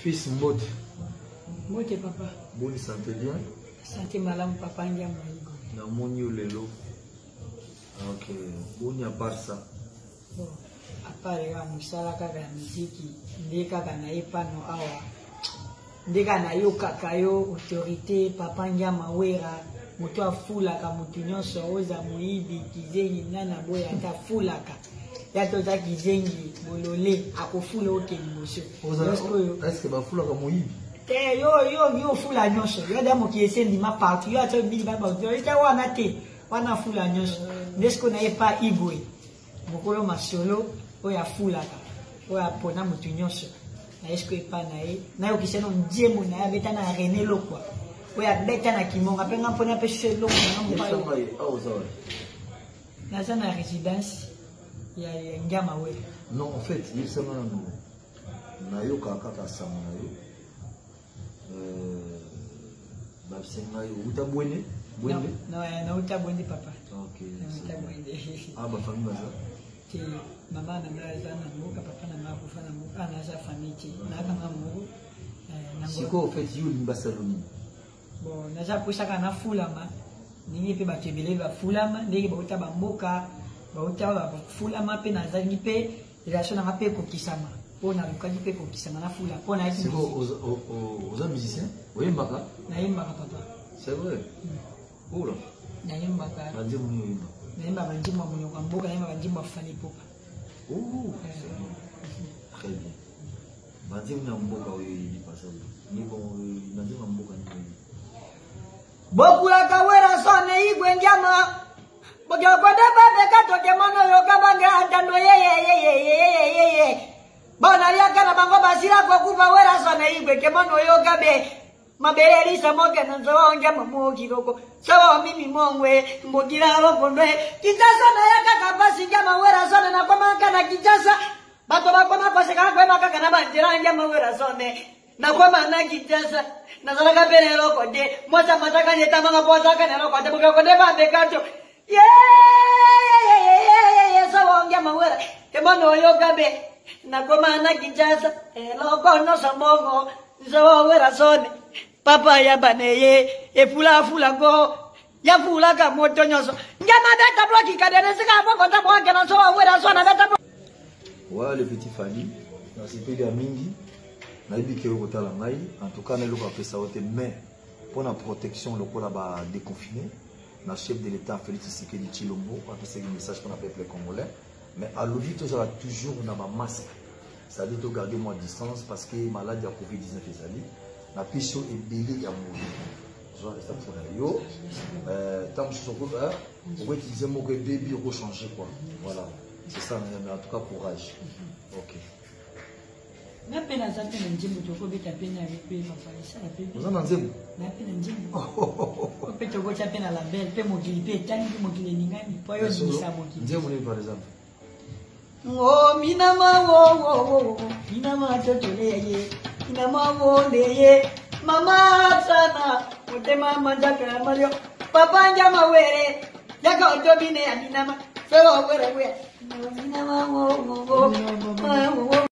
Fils Mbote. Mbote papa. Bonne santé bien. Santé malam papa ndia maigo. Na moni lelo. Ok. Boni à part ça. Bon. À part ya musala kaka ya muziki, ndeka kana epano awa. Ndeka na yo kaka yo autorité papa ndia mawera. Moto afulaka mutu nyonso oza muibi kizengi nana boya ata fulaka. Ya tota kizengi bolole akofula oke liboso. Est-ce que ba fulaka muibi? Te yo fula nyonso. Yo da mo ki esendi ma partout. Yo ata bili ba ba. Yo ita wana te. Wana fula nyonso. Nesko na epa igwe. Mokolo masolo oya fulaka. Oya pona mutu nyonso. Na esko epa na e. Na yo kiseno ndiemo na ya beta na René Lokwa. Oya beta na kimonga penga mpona pe shelo na mpa. Na sana résidence ya ngama we. Non, en fait, il s'en va na yo kaka sama na yo. Babsenga yo utabwene bwende. Non, na utabwene papa. OK. Utabwene. Ah ba famille baza. Ti mama na ngaza na muka papa na mama kufa na muka na za famille na kama mungu. Siko en fait yo limbasaloni. Bon, na za kusaka na fulama. Ningi pe batebele ba fulama, ndenge ba uta ba mboka, ba uta ba fulama pe na za ngipe, relation na pe ko kisama. On a l'occasion de faire ça, na fula. On a c'est aux musiciens. Oui, Mbaka. Naïmba papa. C'est vrai. Oh là. Naïmba ka. Bandim ni Naïmba bandim mo mo kamboka naïmba bandim mo fani popa. Oh. Très bien. Bandim na mboka oyi pasa. Ni bon bandim na mboka ni. Bokula kawera sone igwe ngama. Boga kwada babe katoke mono yo kabanga andando ye. Bona liaka na bango basira kwa kuva wera sana igwe kemono yo gabe mabere sa moke na nzo nja mamogi roko sawa mimi mongwe mbogira rokondwe kitasa na yaka kabasi ngama wera sana na kwa maka na kitasa bato bakoma kwa seka kwa maka kana banjira ngama wera sana na kwa mana kitasa na zala kabere roko de moza mataka nyeta manga poza kana roko de buka kode ba bekato ye sawa ngama wera kemono yo gabe na goma na kijaza loko no samongo zo wera sone papa ya baneye e fula go ya fula ka moto nyoso ngama beta bloki kadene sika boko ta bonke na so wera sone beta ouais le petit Fally na sipe ya mingi na ibike ko tala ngai en tout cas na loko apesa ote mais pour la protection le kola ba déconfiné na chef de l'état Félix Tshisekedi Tshilombo a fait un message pour le peuple congolais. Mais à l'audit, tu as toujours un masque. Ça dit de garder moi distance parce que malade de la Covid-19 est allé. La piscine est belée à mourir. Je vais rester pour yo. Tant que je suis on va utiliser mon bébé pour changer quoi. Voilà. C'est ça, mais en tout cas, courage. Ok. Na pena za pena njimbo toko beta pena pe papa isa la pe. Vous en avez Na pena njimbo. Pe toko cha pena la belle pe mogili pe tani pe mogili ningani. Po yo ni sa mogili. Njimbo ni par exemple. Oh minama wo minama totoleye minama wo leye mama sana mutema manjaka mario papa njama were yaka otobine ya minama so were we minama wo